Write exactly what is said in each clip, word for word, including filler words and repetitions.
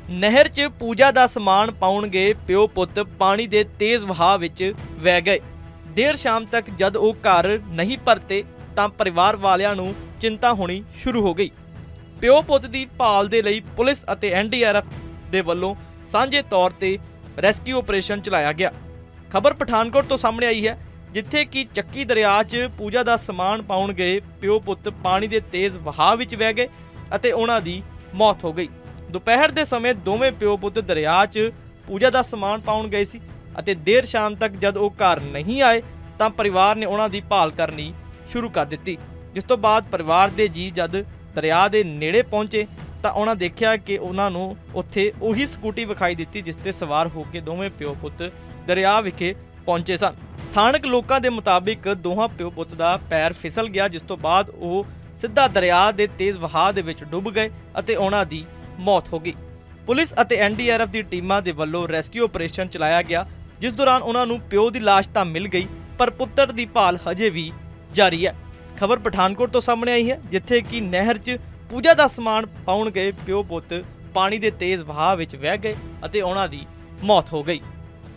ਨਹਿਰ 'ਚ ਪੂਜਾ ਦਾ ਸਮਾਨ ਪਾਉਣ ਗਏ ਪਿਓ ਪੁੱਤ ਪਾਣੀ ਦੇ ਤੇਜ਼ ਵਹਾਅ ਵਿੱਚ ਵਹਿ ਗਏ। ਦੇਰ ਸ਼ਾਮ ਤੱਕ ਜਦ ਉਹ ਘਰ ਨਹੀਂ ਪਰਤੇ ਤਾਂ ਪਰਿਵਾਰ ਵਾਲਿਆਂ ਨੂੰ ਚਿੰਤਾ ਹੋਣੀ ਸ਼ੁਰੂ ਹੋ ਗਈ। ਪਿਓ ਪੁੱਤ ਦੀ ਭਾਲ ਦੇ ਲਈ ਪੁਲਿਸ ਅਤੇ ਐਨ ਡੀ ਆਰ ਐਫ ਦੇ ਵੱਲੋਂ ਸਾਂਝੇ ਤੌਰ ਤੇ ਰੈਸਕਿਊ ਆਪਰੇਸ਼ਨ ਚਲਾਇਆ ਗਿਆ। ਖਬਰ ਪਠਾਨਕੋਟ ਤੋਂ ਸਾਹਮਣੇ ਆਈ ਹੈ, ਜਿੱਥੇ ਕਿ ਚੱਕੀ ਦਰਿਆ 'ਚ ਪੂਜਾ ਦਾ ਸਮਾਨ ਪਾਉਣ ਗਏ ਪਿਓ ਪੁੱਤ ਪਾਣੀ ਦੇ ਤੇਜ਼ ਵਹਾਅ ਵਿੱਚ ਵਹਿ ਗਏ ਅਤੇ ਉਹਨਾਂ ਦੀ ਮੌਤ ਹੋ ਗਈ। ਦੁਪਹਿਰ ਦੇ ਸਮੇਂ ਦੋਵੇਂ ਪਿਓ ਪੁੱਤ ਦਰਿਆ 'ਚ ਪੂਜਾ ਦਾ ਸਮਾਨ ਪਾਉਣ ਗਏ ਸੀ ਅਤੇ ਦੇਰ ਸ਼ਾਮ ਤੱਕ ਜਦ ਉਹ ਘਰ ਨਹੀਂ ਆਏ ਤਾਂ ਪਰਿਵਾਰ ਨੇ ਉਹਨਾਂ ਦੀ ਭਾਲ ਕਰਨੀ ਸ਼ੁਰੂ ਕਰ ਦਿੱਤੀ। ਜਿਸ ਤੋਂ ਬਾਅਦ ਪਰਿਵਾਰ ਦੇ ਜੀ ਜਦ ਦਰਿਆ ਦੇ ਨੇੜੇ ਪਹੁੰਚੇ ਤਾਂ ਉਹਨਾਂ ਦੇਖਿਆ ਕਿ ਉਹਨਾਂ ਨੂੰ ਉੱਥੇ ਉਹੀ ਸਕੂਟੀ ਵਿਖਾਈ ਦਿੱਤੀ ਜਿਸ ਤੇ ਸਵਾਰ ਹੋ ਕੇ ਦੋਵੇਂ ਪਿਓ ਪੁੱਤ ਦਰਿਆ ਵਿਖੇ ਪਹੁੰਚੇ ਸਨ। ਸਥਾਨਕ ਲੋਕਾਂ ਦੇ ਮੁਤਾਬਿਕ ਦੋਹਾਂ ਪਿਓ ਪੁੱਤ ਦਾ ਪੈਰ ਫਿਸਲ ਗਿਆ, ਜਿਸ ਤੋਂ ਬਾਅਦ ਉਹ ਸਿੱਧਾ ਦਰਿਆ ਦੇ ਤੇਜ਼ ਵਹਾਅ ਦੇ ਵਿੱਚ ਡੁੱਬ ਗਏ ਅਤੇ ਉਹਨਾਂ ਦੀ ਮੌਤ ਹੋ ਗਈ। ਪੁਲਿਸ ਅਤੇ ਐਨ ਡੀ ਆਰ ਐਫ ਦੀ ਟੀਮਾਂ ਦੇ ਵੱਲੋਂ ਰੈਸਕਿਊ ਆਪਰੇਸ਼ਨ ਚਲਾਇਆ ਗਿਆ, ਜਿਸ ਦੌਰਾਨ ਉਹਨਾਂ ਨੂੰ ਪਿਓ ਦੀ ਲਾਸ਼ ਤਾਂ ਮਿਲ ਗਈ ਪਰ ਪੁੱਤਰ ਦੀ ਭਾਲ ਹਜੇ ਵੀ ਜਾਰੀ ਹੈ। ਖਬਰ ਪਠਾਨਕੋਟ ਤੋਂ ਸਾਹਮਣੇ ਆਈ ਹੈ, ਜਿੱਥੇ ਕਿ ਨਹਿਰ 'ਚ ਪੂਜਾ ਦਾ ਸਮਾਨ ਪਾਉਣ ਗਏ ਪਿਓ ਪੁੱਤ ਪਾਣੀ ਦੇ ਤੇਜ਼ ਵਹਾਅ ਵਿੱਚ ਵਹਿ ਗਏ ਅਤੇ ਉਹਨਾਂ ਦੀ ਮੌਤ ਹੋ ਗਈ।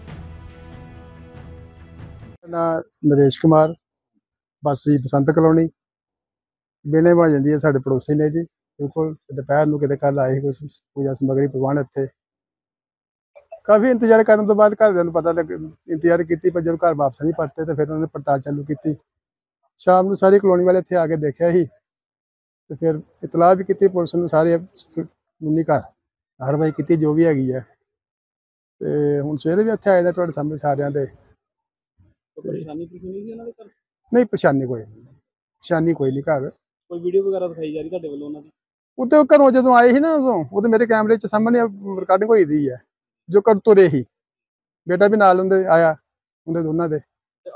ਨਾ ਨਰੇਸ਼ ਕੁਮਾਰ ਵਾਸੀ ਬਸੰਤ ਕਲੋਨੀ ਬੇਨੇ ਬਣ ਜਾਂਦੀ ਹੈ। ਸਾਡੇ ਪੜੋਸੀ ਨੇ ਜੀ, ਬਿਲकुल ਦੁਪਹਿਰ ਨੂੰ ਕਿਤੇ ਕੱਲ ਆਏ ਕੁਝ ਪੂਜਾ ਸਮੱਗਰੀ ਪ੍ਰਵਾਨ ਇੱਥੇ ਕਾਫੀ ਇੰਤਜ਼ਾਰ ਕਰਨ ਤੋਂ ਬਾਅਦ ਘਰਦਿਆਂ ਨੂੰ ਪਤਾ ਲੱਗ ਇੰਤਜ਼ਾਰ ਕੀਤੀ, ਪਰ ਜਦੋਂ ਘਰ ਵਾਪਸ ਨਹੀਂ ਪਰਤੇ ਤਾਂ ਫਿਰ ਉਹਨਾਂ ਨੇ ਪੜਤਾਲ ਚਾਲੂ ਕੀਤੀ। ਸ਼ਾਮ ਨੂੰ ਸਾਰੀ ਕਲੋਨੀ ਵਾਲੇ ਇੱਥੇ ਆ ਕੇ ਦੇਖਿਆ ਸੀ ਤੇ ਫਿਰ ਇਤਲਾਹ ਵੀ ਕੀਤੀ ਪੁਲਿਸ ਨੂੰ। ਸਾਰੇ ਮੁੰਨੀ ਘਰ ਕਾਰਵਾਈ ਕੀਤੀ ਜੋ ਵੀ ਹੈਗੀ ਹੈ ਤੇ ਹੁਣ ਸਵੇਰੇ ਵੀ ਇੱਥੇ ਆਏ ਨੇ ਤੁਹਾਡੇ ਸਾਹਮਣੇ ਸਾਰਿਆਂ ਦੇ। ਪਰੇਸ਼ਾਨੀ ਕੁਛ ਨਹੀਂ ਸੀ ਉਹਨਾਂ ਦੇ ਘਰ? ਨਹੀਂ, ਪਰੇਸ਼ਾਨੀ ਕੋਈ ਨਹੀਂ, ਪਰੇਸ਼ਾਨੀ ਕੋਈ ਨਹੀਂ। ਘਰ ਕੋਈ ਵੀਡੀਓ ਵਗੈਰਾ ਦਿਖਾਈ ਜਾ ਰਹੀ ਤੁਹਾਡੇ ਵੱਲੋਂ ਉਹਨਾਂ ਦੀ? ਉੱਤੇ ਘਰੋਂ ਜਦੋਂ ਆਏ ਸੀ ਨਾ ਉਦੋਂ ਉਹਦੇ ਮੇਰੇ ਕੈਮਰੇ 'ਚ ਸਾਹਮਣੇ ਰਿਕਾਰਡਿੰਗ ਹੋਈ ਦੀ ਹੈ ਜੋ ਕਰ ਤੁਰੇ ਸੀ। ਬੇਟਾ ਵੀ ਨਾਲ ਉਹਦੇ ਆਇਆ, ਉਹਦੇ ਦੋਨਾਂ ਦੇ।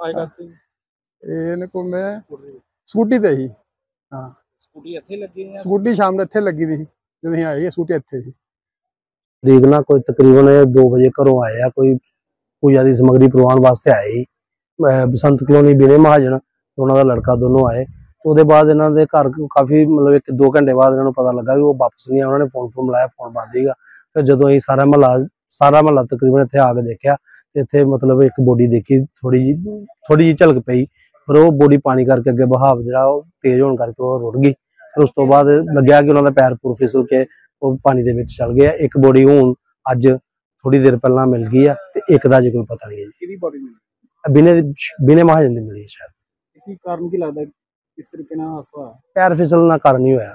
ਇਹਨੇ ਕੋਲ ਮੈਂ ਸਕੂਟੀ ਤੇ ਸੀ। ਹਾਂ, ਸਕੂਟੀ ਇੱਥੇ ਲੱਗੀ ਹੈ? ਸਕੂਟੀ ਸ਼ਾਮ ਨੂੰ ਇੱਥੇ ਲੱਗੀ ਦੀ ਸੀ ਜਦੋਂ ਅਸੀਂ ਆਏ, ਸਕੂਟੀ ਇੱਥੇ ਸੀ। ਤਰੀਕ ਨਾ ਕੋਈ ਤਕਰੀਬਨ ਦੋ ਵਜੇ ਘਰੋਂ ਆਏ ਆ, ਕੋਈ ਪੂਜਾ ਦੀ ਸਮੱਗਰੀ ਪ੍ਰਵਾਨ ਵਾਸਤੇ ਆਏ ਸੀ ਬਸੰਤ ਕਲੋਨੀ ਬਿਨੇ ਮਹਾਜਨ, ਉਹਨਾਂ ਦਾ ਲੜਕਾ ਦੋਨੋਂ ਆਏ। ਤੇ ਉਹਦੇ ਬਾਅਦ ਇਹਨਾਂ ਦੇ ਘਰ ਕਾਫੀ ਮਤਲਬ ਇੱਕ ਦੋ ਘੰਟੇ ਬਾਅਦ ਇਹਨਾਂ ਨੂੰ ਪਤਾ ਲੱਗਾ ਵੀ ਉਹ ਵਾਪਸ ਨਹੀਂ ਆ। ਉਹਨਾਂ ਨੇ ਫੋਨ ਫੋਨ ਮਿਲਾਇਆ, ਫੋਨ ਬੰਦ ਸੀਗਾ। ਫਿਰ ਜਦੋਂ ਅਸੀਂ ਸਾਰਾ ਮਹੱਲਾ ਸਾਰਾ ਮਹੱਲਾ ਤਕਰੀਬਨ ਇੱਥੇ ਆ ਕੇ ਦੇਖਿਆ ਤੇ ਇੱਥੇ ਮਤਲਬ ਇੱਕ ਬੋਡੀ ਦੇਖੀ, ਥੋੜੀ ਜਿਹੀ ਥੋੜੀ ਜਿਹੀ ਝਲਕ ਪਈ, ਪਰ ਉਹ ਬੋਡੀ ਪਾਣੀ ਕਰਕੇ ਅੱਗੇ ਬਹਾਵ ਜਿਹੜਾ ਉਹ ਤੇਜ਼ ਹੋਣ ਕਰਕੇ ਉਹ ਰੁੜ ਗਈ। ਫਿਰ ਉਸ ਤੋਂ ਬਾਅਦ ਲੱਗਿਆ ਕਿ ਉਹਨਾਂ ਦਾ ਪੈਰ ਪੂਰ ਫਿਸਲ ਕੇ ਉਹ ਪਾਣੀ ਦੇ ਵਿੱਚ ਚਲ ਗਿਆ। ਇੱਕ ਬੋਡੀ ਹੁਣ ਅੱਜ ਥੋੜੀ ਦੇਰ ਪਹਿਲਾਂ ਮਿਲ ਗਈ ਆ ਤੇ ਇੱਕ ਦਾ ਜੇ ਕੋਈ ਪਤਾ ਨਹੀਂ ਹੈ ਜੀ। ਕਿਹਦੀ ਬੋਡੀ ਮਿਲੀ? ਬਿਨੇ ਬਿਨੇ ਮਹਾਜਨ ਦੀ ਮਿਲੀ ਸ਼ਾਇਦ। ਕੀ ਕਾਰਨ ਕੀ ਲੱਗਦਾ ਕਿਸ ਤਰੀਕੇ ਨਾਲ ਹਾਦਸਾ ਹੋਇਆ? ਪੈਰ ਫਿਸਲਣ ਦਾ ਕਾਰਨ ਹੀ ਹੋਇਆ।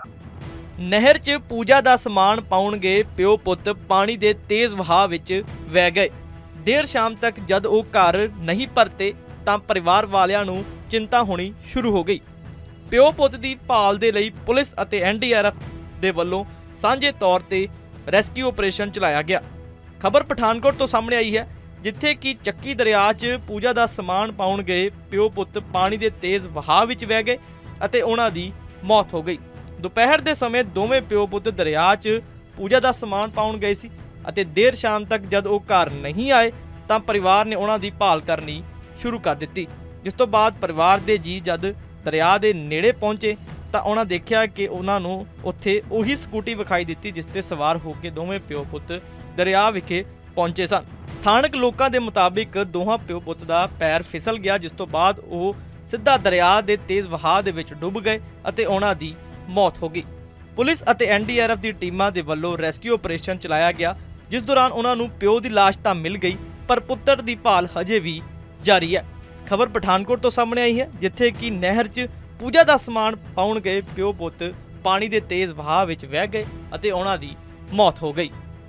ਨਹਿਰ 'ਚ ਪੂਜਾ ਦਾ ਸਮਾਨ ਪਾਉਣ ਗਏ ਪਿਓ ਪੁੱਤ ਪਾਣੀ ਦੇ ਤੇਜ਼ ਵਹਾਅ ਵਿੱਚ ਵਹਿ ਗਏ। ਦੇਰ ਸ਼ਾਮ ਤੱਕ ਜਦ ਉਹ ਘਰ ਨਹੀਂ ਪਰਤੇ ਤਾਂ ਪਰਿਵਾਰ ਵਾਲਿਆਂ ਨੂੰ ਚਿੰਤਾ ਹੋਣੀ ਸ਼ੁਰੂ ਹੋ ਗਈ। ਪਿਓ ਪੁੱਤ ਦੀ ਭਾਲ ਦੇ ਲਈ ਪੁਲਿਸ ਅਤੇ ਐਨ ਡੀ ਆਰ ਐਫ ਦੇ ਵੱਲੋਂ ਸਾਂਝੇ ਤੌਰ ਤੇ ਰੈਸਕਿਊ ਆਪਰੇਸ਼ਨ ਚਲਾਇਆ ਗਿਆ। ਖਬਰ ਪਠਾਨਕੋਟ ਤੋਂ ਸਾਹਮਣੇ ਆਈ ਹੈ, ਜਿੱਥੇ ਕਿ ਚੱਕੀ ਦਰਿਆ 'ਚ ਪੂਜਾ ਦਾ ਸਮਾਨ ਪਾਉਣ ਗਏ ਪਿਓ ਪੁੱਤ ਪਾਣੀ ਦੇ ਤੇਜ਼ ਵਹਾਅ ਵਿੱਚ ਵਹਿ ਗਏ ਅਤੇ ਉਹਨਾਂ ਦੀ ਮੌਤ ਹੋ ਗਈ। ਦੁਪਹਿਰ ਦੇ ਸਮੇਂ ਦੋਵੇਂ ਪਿਓ ਪੁੱਤ ਦਰਿਆ 'ਚ ਪੂਜਾ ਦਾ ਸਮਾਨ ਪਾਉਣ ਗਏ ਸੀ ਅਤੇ ਦੇਰ ਸ਼ਾਮ ਤੱਕ ਜਦ ਉਹ ਘਰ ਨਹੀਂ ਆਏ ਤਾਂ ਪਰਿਵਾਰ ਨੇ ਉਹਨਾਂ ਦੀ ਭਾਲ ਕਰਨੀ ਸ਼ੁਰੂ ਕਰ ਦਿੱਤੀ। ਜਿਸ ਤੋਂ ਬਾਅਦ ਪਰਿਵਾਰ ਦੇ ਜੀ ਜਦ ਦਰਿਆ ਦੇ ਨੇੜੇ ਪਹੁੰਚੇ ਤਾਂ ਉਹਨਾਂ ਦੇਖਿਆ ਕਿ ਉਹਨਾਂ ਨੂੰ ਉੱਥੇ ਉਹੀ ਸਕੂਟੀ ਵਿਖਾਈ ਦਿੱਤੀ ਜਿਸ ਤੇ ਸਵਾਰ ਹੋ ਕੇ ਦੋਵੇਂ ਪਿਓ ਪੁੱਤ ਦਰਿਆ ਵਿਖੇ ਪਹੁੰਚੇ ਸਨ। ਸਥਾਨਕ ਲੋਕਾਂ ਦੇ ਮੁਤਾਬਿਕ ਦੋਹਾਂ ਪਿਓ ਪੁੱਤ ਦਾ ਪੈਰ ਫਿਸਲ ਗਿਆ, ਜਿਸ ਤੋਂ ਬਾਅਦ ਉਹ ਸਿੱਧਾ ਦਰਿਆ ਦੇ ਤੇਜ਼ ਵਹਾਅ ਦੇ ਵਿੱਚ ਡੁੱਬ ਗਏ ਅਤੇ ਉਹਨਾਂ ਦੀ ਮੌਤ ਹੋ ਗਈ। ਪੁਲਿਸ ਅਤੇ ਐਨ ਡੀ ਆਰ ਐਫ ਦੀ ਟੀਮਾਂ ਦੇ ਵੱਲੋਂ ਰੈਸਕਿਊ ਆਪਰੇਸ਼ਨ ਚਲਾਇਆ ਗਿਆ, ਜਿਸ ਦੌਰਾਨ ਉਹਨਾਂ ਨੂੰ ਪਿਓ ਦੀ ਲਾਸ਼ ਤਾਂ ਮਿਲ ਗਈ ਪਰ ਪੁੱਤਰ ਦੀ ਭਾਲ ਹਜੇ ਵੀ ਜਾਰੀ ਹੈ। ਖਬਰ ਪਠਾਨਕੋਟ ਤੋਂ ਸਾਹਮਣੇ ਆਈ ਹੈ, ਜਿੱਥੇ ਕਿ ਨਹਿਰ 'ਚ ਪੂਜਾ ਦਾ ਸਮਾਨ ਪਾਉਣ ਗਏ ਪਿਓ ਪੁੱਤ ਪਾਣੀ ਦੇ ਤੇਜ਼ ਵਹਾਅ ਵਿੱਚ ਵਹਿ ਗਏ ਅਤੇ ਉਹਨਾਂ ਦੀ ਮੌਤ ਹੋ ਗਈ।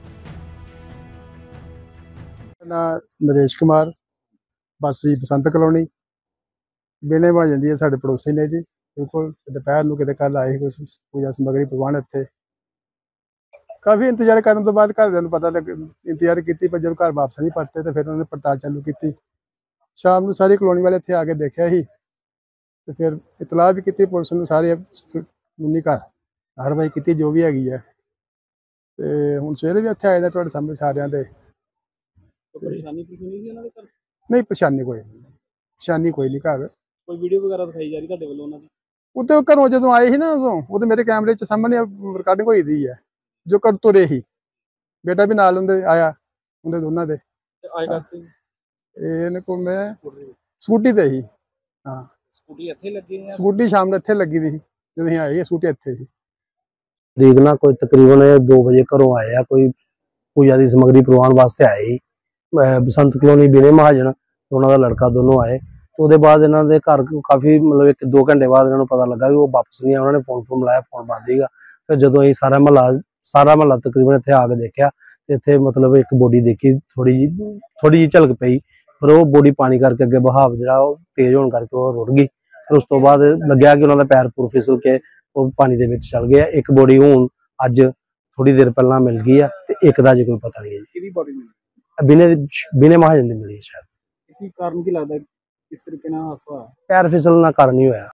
ਨਾ ਨਰੇਸ਼ ਕੁਮਾਰ ਵਾਸੀ ਬਸੰਤ ਕਲੋਨੀ ਬੇਨੇ ਬਣ ਜਾਂਦੀ ਹੈ। ਸਾਡੇ ਪੜੋਸੀ ਨੇ ਜੀ, ਬਿਲकुल ਦੁਪਹਿਰ ਨੂੰ ਕਿਤੇ ਕੱਲ ਆਏ ਕੁਝ ਪੂਜਾ ਸਮੱਗਰੀ ਪ੍ਰਵਾਨ ਇੱਥੇ ਕਾਫੀ ਇੰਤਜ਼ਾਰ ਕਰਨ ਤੋਂ ਬਾਅਦ ਘਰਦਿਆਂ ਨੂੰ ਪਤਾ ਲੱਗ ਇੰਤਜ਼ਾਰ ਕੀਤੀ, ਪਰ ਜਦੋਂ ਘਰ ਵਾਪਸ ਨਹੀਂ ਪਰਤੇ ਤਾਂ ਫਿਰ ਉਹਨਾਂ ਨੇ ਪੜਤਾਲ ਚਾਲੂ ਕੀਤੀ। ਸ਼ਾਮ ਨੂੰ ਸਾਰੀ ਕਲੋਨੀ ਵਾਲੇ ਇੱਥੇ ਆ ਕੇ ਦੇਖਿਆ ਸੀ ਤੇ ਫਿਰ ਇਤਲਾਹ ਵੀ ਕੀਤੀ ਪੁਲਿਸ ਨੂੰ। ਸਾਰੇ ਮੁੰਨੀ ਘਰ ਕਾਰਵਾਈ ਕੀਤੀ ਜੋ ਵੀ ਹੈਗੀ ਹੈ ਤੇ ਹੁਣ ਸਵੇਰੇ ਵੀ ਇੱਥੇ ਆਏ ਨੇ ਤੁਹਾਡੇ ਸਾਹਮਣੇ ਸਾਰਿਆਂ ਦੇ। ਪਰੇਸ਼ਾਨੀ ਕੁਛ ਨਹੀਂ ਸੀ ਉਹਨਾਂ ਦੇ ਘਰ? ਨਹੀਂ, ਪਰੇਸ਼ਾਨੀ ਕੋਈ ਨਹੀਂ, ਪਰੇਸ਼ਾਨੀ ਕੋਈ ਨਹੀਂ। ਘਰ ਕੋਈ ਵੀਡੀਓ ਵਗੈਰਾ ਦਿਖਾਈ ਜਾ ਰਹੀ ਤੁਹਾਡੇ ਵੱਲੋਂ ਉਹਨਾਂ ਦੀ? ਉੱਤੇ ਘਰੋਂ ਜਦੋਂ ਆਏ ਸੀ ਨਾ ਉਦੋਂ ਉਹਦੇ ਮੇਰੇ ਕੈਮਰੇ 'ਚ ਸਾਹਮਣੇ ਰਿਕਾਰਡਿੰਗ ਹੋਈ ਦੀ ਹੈ ਜੋ ਕਰ ਤੁਰੇ ਸੀ। ਬੇਟਾ ਵੀ ਨਾਲ ਉਹਦੇ ਆਇਆ, ਉਹਦੇ ਦੋਨਾਂ ਦੇ। ਤੇ ਆਏ ਕਰਦੇ ਇਹਨੇ ਕੋ ਮੈਂ ਸਕੂਟੀ ਤੇ ਹੀ। ਹਾਂ, ਸਕੂਟੀ ਇੱਥੇ ਲੱਗੀ ਹੈ ਸਕੂਟੀ ਸ਼ਾਮ ਨੂੰ ਇੱਥੇ ਲੱਗੀ ਦੀ ਸੀ, ਜਦੋਂ ਅਸੀਂ ਆਏ ਸਕੂਟੀ ਇੱਥੇ ਸੀ। ਤਰੀਕ ਨਾਲ ਕੋਈ ਤਕਰੀਬਨ ਦੋ ਵਜੇ ਘਰੋਂ ਆਏ ਆ, ਕੋਈ ਪੂਜਾ ਦੀ ਸਮੱਗਰੀ ਪ੍ਰਵਾਨ ਵਾਸਤੇ ਆਏ ਸੀ ਅਹ ਬਸੰਤ ਕਲੋਨੀ ਬਿਨੇ ਮਹਾਜਨ, ਉਹਨਾਂ ਦਾ ਲੜਕਾ ਦੋਨੋਂ ਆਏ। ਤੇ ਉਹਦੇ ਬਾਅਦ ਇਹਨਾਂ ਦੇ ਘਰ ਕਾਫੀ ਮਤਲਬ ਇੱਕ ਦੋ ਘੰਟੇ ਬਾਅਦ ਇਹਨਾਂ ਨੂੰ ਪਤਾ ਲੱਗਾ ਵੀ ਉਹ ਵਾਪਸ ਨਹੀਂ ਆ। ਉਹਨਾਂ ਨੇ ਫੋਨ ਫੋਨ ਮਿਲਾਇਆ, ਫੋਨ ਬੰਦ ਸੀਗਾ। ਫਿਰ ਜਦੋਂ ਅਸੀਂ ਸਾਰਾ ਮਹੱਲਾ ਸਾਰਾ ਮਹੱਲਾ ਤਕਰੀਬਨ ਇੱਥੇ ਆ ਕੇ ਦੇਖਿਆ ਤੇ ਇੱਥੇ ਮਤਲਬ ਇੱਕ ਬੋਡੀ ਦੇਖੀ, ਥੋੜੀ ਜਿਹੀ ਥੋੜੀ ਜਿਹੀ ਝਲਕ ਪਈ, ਪਰ ਉਹ ਬੋਡੀ ਪਾਣੀ ਕਰਕੇ ਅੱਗੇ ਬਹਾਵ ਜਿਹੜਾ ਉਹ ਤੇਜ਼ ਹੋਣ ਕਰਕੇ ਉਹ ਰੁੜ ਗਈ। ਫਿਰ ਉਸ ਤੋਂ ਬਾਅਦ ਲੱਗਿਆ ਕਿ ਉਹਨਾਂ ਦਾ ਪੈਰ ਪੂਰ ਫਿਸਲ ਕੇ ਉਹ ਪਾਣੀ ਦੇ ਵਿੱਚ ਚਲ ਗਿਆ। ਇੱਕ ਬੋਡੀ ਹੁਣ ਅੱਜ ਥੋੜੀ ਦੇਰ ਪਹਿਲਾਂ ਮਿਲ ਗਈ ਆ ਤੇ ਇੱਕ ਦਾ ਅਜੇ ਕੋਈ ਪਤਾ ਨਹੀਂ ਹੈ ਜੀ। ਕਿਹਦੀ ਬੋਡੀ ਮਿਲੀ? ਬਿਨੇ ਬਿਨੇ ਮਹਾਜਨ ਦੀ ਮਿਲੀ ਹੈ ਸ਼ਾਇਦ। ਕੀ ਕਾਰਨ ਕੀ ਲੱਗਦਾ, ਕਿਸ ਤਰੀਕੇ ਨਾਲ ਹਾਦਸਾ ਹੋਇਆ? ਪੈਰ ਫਿਸਲਣ ਦਾ ਕਾਰਨ ਹੀ ਹੋਇਆ।